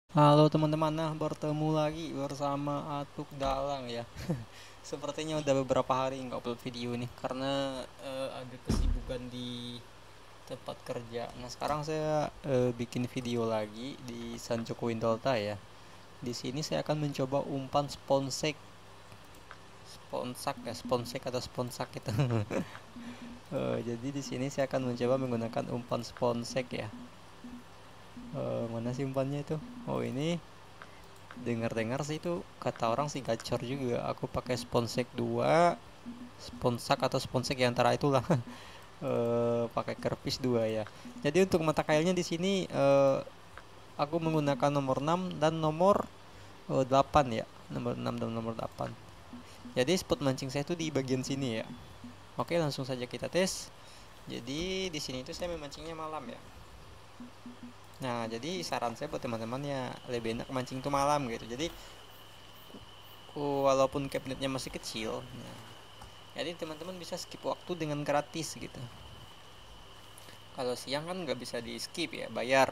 Halo teman-teman, nah bertemu lagi bersama Atuk Dalang ya. Sepertinya udah beberapa hari nggak upload video nih karena ada kesibukan di tempat kerja. Nah sekarang saya bikin video lagi di Sanjoko Windolta ya. Di sini saya akan mencoba umpan sponsek, sponsak ya, sponsek atau sponsak gitu. Jadi di sini saya akan mencoba menggunakan umpan sponsek ya. Mana sih umpannya itu? Oh ini dengar-dengar sih itu kata orang sih gacor juga. Aku pakai sponsek 2, sponsak atau sponsek ya antara itulah. Pakai kerpis 2 ya. Jadi untuk mata kailnya di sini aku menggunakan nomor 6 dan nomor 8 ya. Nomor 6 dan nomor 8. Jadi spot mancing saya itu di bagian sini ya. Oke, langsung saja kita tes. Jadi di sini itu saya memancingnya malam ya. Nah, jadi saran saya buat teman-teman ya lebih enak mancing tuh malam gitu. Jadi walaupun cabinetnya masih kecil, nah, jadi teman-teman bisa skip waktu dengan gratis gitu. Kalau siang kan nggak bisa di skip ya, bayar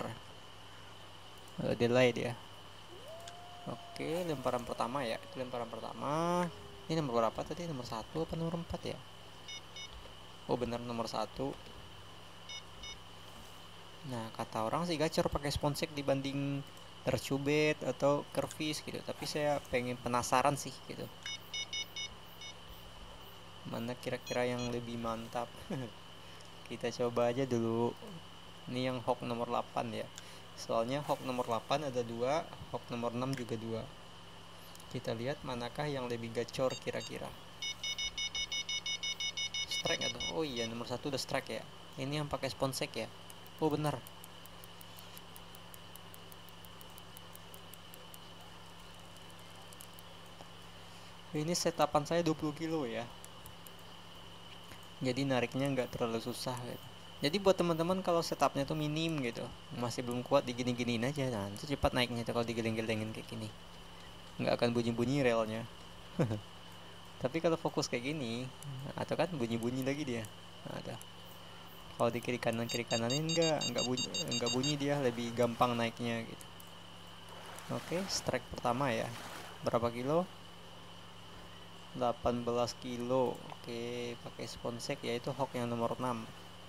delay dia. Oke, lemparan pertama ya, itu lemparan pertama. Ini nomor berapa tadi? Nomor 1 apa nomor 4 ya? Oh benar nomor 1. Nah kata orang sih gacor pakai sponsek dibanding tercubit atau kervis gitu. Tapi saya pengen penasaran sih gitu. Mana kira-kira yang lebih mantap? Kita coba aja dulu. Ini yang hook nomor 8 ya. Soalnya hook nomor 8 ada 2, hook nomor 6 juga 2. Kita lihat manakah yang lebih gacor kira-kira. Strike atau oh iya nomor 1 udah strike ya. Ini yang pakai sponsek ya. Oh benar. Ini setapan saya 20 kilo ya. Jadi nariknya nggak terlalu susah gitu. Jadi buat teman-teman kalau setupnya tuh minim gitu, masih belum kuat digini-giniin aja, nah itu cepat naiknya tuh kalau digeleng-gelengin kayak gini, nggak akan bunyi-bunyi relnya. Tapi kalau fokus kayak gini, atau kan bunyi-bunyi lagi dia. Ada. Kalau di kiri kananin nggak bunyi dia, lebih gampang naiknya gitu. Oke, strike pertama ya. Berapa kilo? 18 kilo. Oke, pakai sponsek yaitu hook yang nomor 6.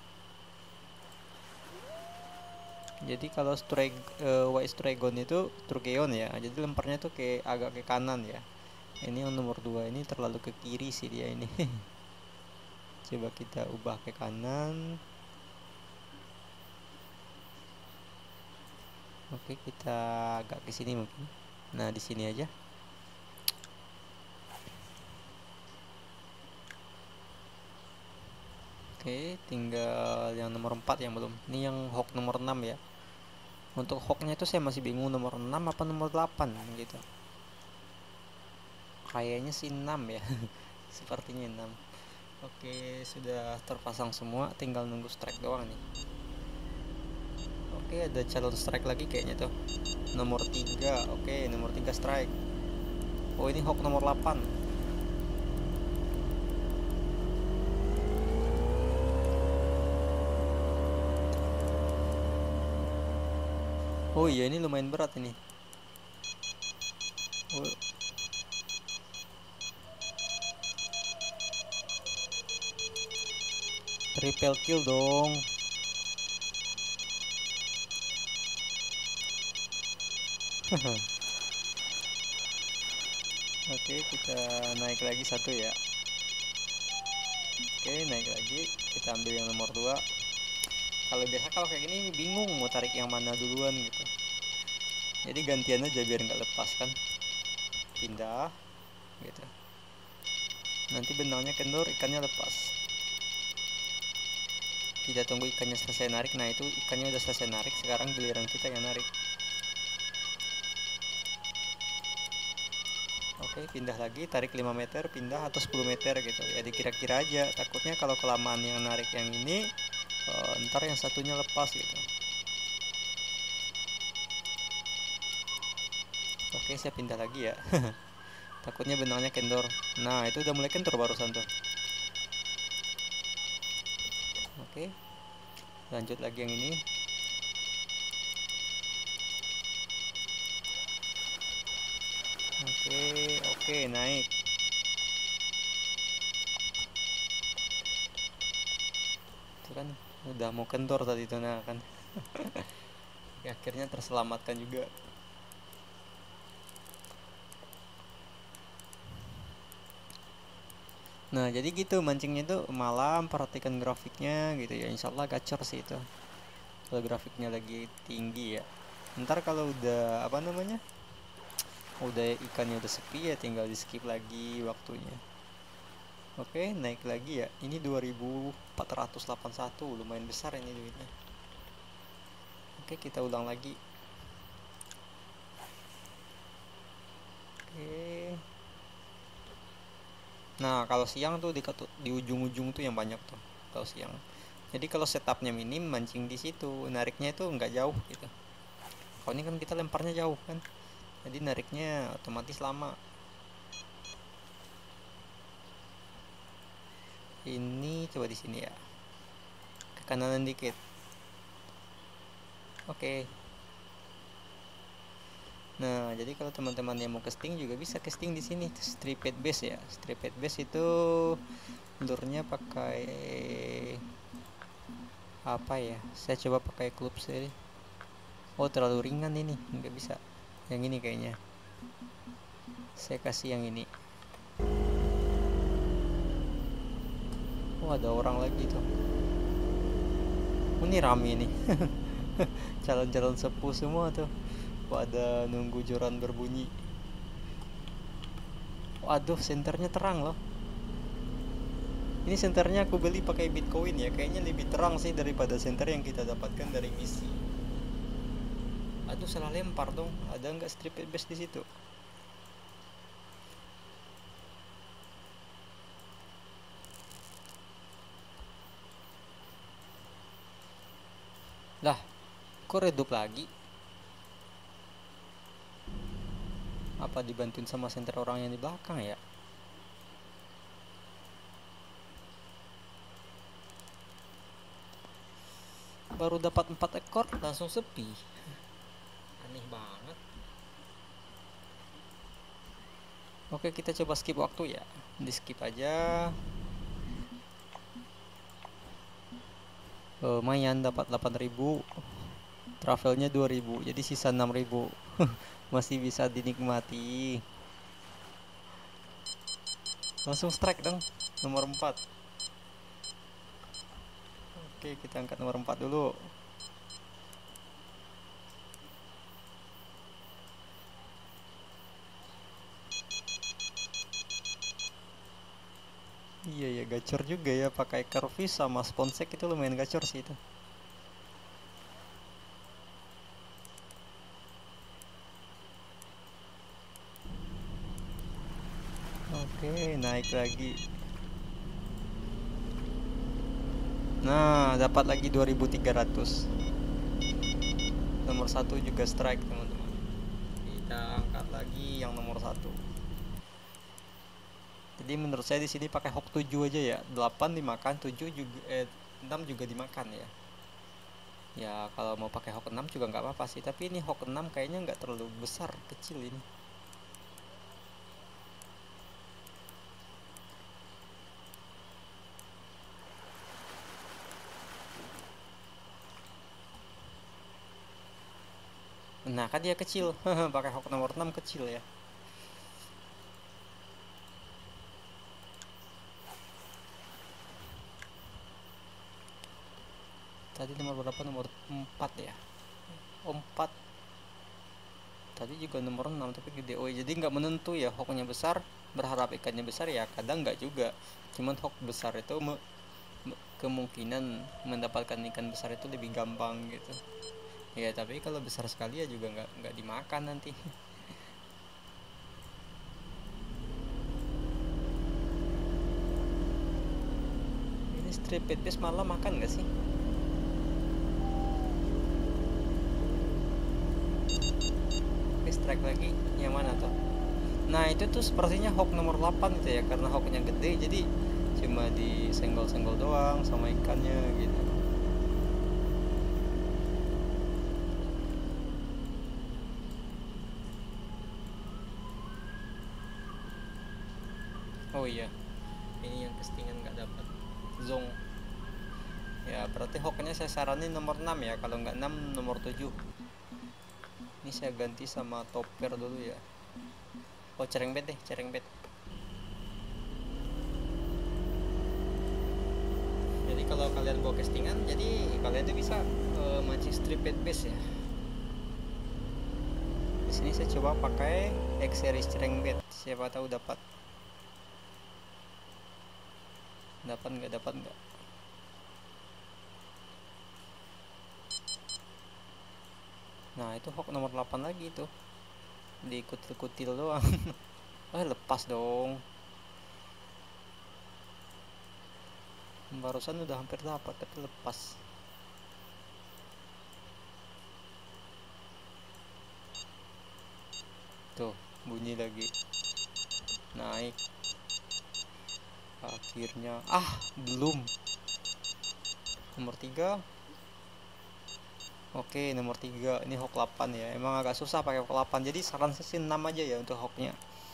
Jadi kalau White Stragon itu Trugeon ya. Jadi lemparnya tuh kayak agak ke kanan ya. Ini yang nomor 2 ini terlalu ke kiri sih dia ini. Coba kita ubah ke kanan. Oke, kita agak ke sini mungkin. Nah, di sini aja. Oke, tinggal yang nomor 4 yang belum. Ini yang hook nomor 6 ya. Untuk hooknya itu saya masih bingung nomor 6 apa nomor 8 gitu. Kayaknya sih 6 ya. Sepertinya 6. Oke, sudah terpasang semua, tinggal nunggu strike doang nih. Oke, ada calon strike lagi kayaknya tuh. Nomor 3. Oke, nomor 3 strike. Oh, ini hook nomor 8. Oh iya, ini lumayan berat ini. Oh, triple kill dong. Oke, kita naik lagi satu ya. Oke, naik lagi. Kita ambil yang nomor 2. Kalau kayak gini bingung mau tarik yang mana duluan gitu. Jadi gantian aja biar nggak lepas kan. Pindah gitu. Nanti benangnya kendor, ikannya lepas. Kita tunggu ikannya selesai narik. Nah, itu ikannya udah selesai narik. Sekarang giliran kita yang narik. Oke, pindah lagi, tarik 5 meter, pindah atau 10 meter gitu. Ya dikira-kira aja. Takutnya kalau kelamaan yang narik yang ini, ntar yang satunya lepas gitu. Oke, saya pindah lagi ya. Takutnya benangnya kendor. Nah, itu udah mulai kendor barusan tuh. Oke, lanjut lagi yang ini. Oke, oke, naik. Itu kan udah mau kendor tadi tuh, nah kan. Ya, akhirnya terselamatkan juga. Nah, jadi gitu mancingnya itu malam, perhatikan grafiknya gitu ya. Insya Allah gacor sih itu. Kalau grafiknya lagi tinggi ya. Ntar kalau udah apa namanya? Udah ikannya udah sepi ya, tinggal di skip lagi waktunya. Oke, naik lagi ya. Ini 2481, lumayan besar ini duitnya. Oke, kita ulang lagi. Oke. Nah, kalau siang tuh di ujung-ujung tuh yang banyak tuh. Kalau siang. Jadi kalau setupnya minim, mancing di situ, nariknya itu nggak jauh gitu. Kalau ini kan kita lemparnya jauh kan, jadi nariknya otomatis lama. Ini coba di sini ya, ke kanan dikit. Oke. Nah, jadi kalau teman-teman yang mau casting juga bisa casting di sini, striped bass ya. Striped bass itu lurnya pakai apa ya? Saya coba pakai klub seri. Oh, terlalu ringan ini, nggak bisa. Yang ini kayaknya. Saya kasih yang ini. Oh, ada orang lagi tuh. Oh, ini rame nih. Calon-calon sepuh semua tuh pada nunggu joran berbunyi. Waduh, senternya terang loh. Ini senternya aku beli pakai Bitcoin ya. Kayaknya lebih terang sih daripada senter yang kita dapatkan dari misi. Aduh, salah lempar dong. Ada nggak strip base di situ? Lah, kok redup lagi? Apa dibantuin sama senter orang yang di belakang ya? Baru dapat 4 ekor langsung sepi. Aneh banget. Oke, kita coba skip waktu ya. Di skip aja. Lumayan dapat 8.000. Travelnya 2.000, jadi sisa 6.000. Masih bisa dinikmati. Langsung strike dong, nomor 4. Oke, kita angkat nomor 4 dulu. Iya ya, gacor juga ya, pakai curvis sama sponsek itu lumayan gacor sih itu. Oke, naik lagi. Nah, dapat lagi 2.300. Nomor 1 juga strike, teman-teman. Kita angkat lagi yang nomor 1. Jadi menurut saya di sini pakai hook 7 aja ya. 8 dimakan, 7 juga 6 juga dimakan ya. Ya kalau mau pakai hook 6 juga nggak apa-apa sih, tapi ini hook 6 kayaknya nggak terlalu besar, kecil ini. Nah kan dia kecil. Pakai hook nomor 6 kecil ya. Tadi nomor berapa? Nomor 4 ya. Oh, 4. Tadi juga nomor 6 tapi gede. Oh jadi nggak menentu ya, hooknya besar berharap ikannya besar ya, kadang nggak juga. Cuman hook besar itu kemungkinan mendapatkan ikan besar itu lebih gampang gitu ya, tapi kalau besar sekali ya juga nggak dimakan nanti. Ini striped bass malah makan nggak sih? Oke, strike lagi. Yang mana tuh? Nah itu tuh sepertinya hook nomor 8 itu ya, karena hooknya gede jadi cuma disenggol-senggol doang sama ikannya gitu. Oh iya, ini yang kestingan nggak dapat zong. Ya berarti hoknya saya saranin nomor 6 ya, kalau nggak 6 nomor 7. Ini saya ganti sama topper dulu ya. Oh cereng bet deh, cereng bet. Jadi kalau kalian bawa castingan, jadi kalian tuh bisa mancing strip bait base ya. Di sini saya coba pakai X series cereng bait, siapa tahu dapat. Dapat nggak? Nah itu hook nomor 8 lagi tuh, diikut-ikutil doang. Lepas dong. Barusan udah hampir dapat tapi lepas. Tuh bunyi lagi, naik. Akhirnya belum. Nomor 3. Oke, nomor 3 ini hook 8 ya. Emang agak susah pakai hook 8. Jadi saran saya sih 6 aja ya untuk hooknya.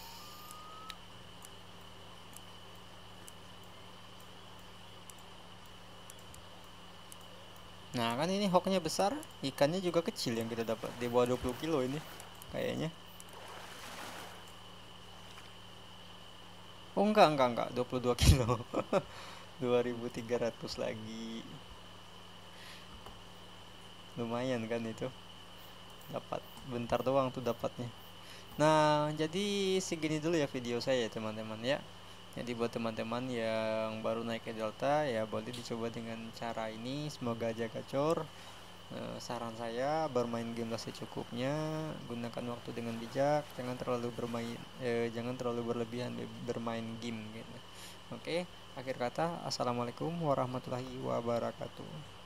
Nah, kan ini hooknya besar, ikannya juga kecil yang kita dapat. Di bawah 20 kilo ini kayaknya. Oh, enggak, 22 kilo. 2300 lagi. Lumayan kan itu. Dapat bentar doang tuh dapatnya. Nah, jadi segini dulu ya video saya teman-teman ya. Jadi buat teman-teman yang baru naik ke Delta ya boleh dicoba dengan cara ini. Semoga aja gacor. Saran saya bermain game secukupnya, gunakan waktu dengan bijak, jangan terlalu berlebihan bermain game gitu. Oke, akhir kata assalamualaikum warahmatullahi wabarakatuh.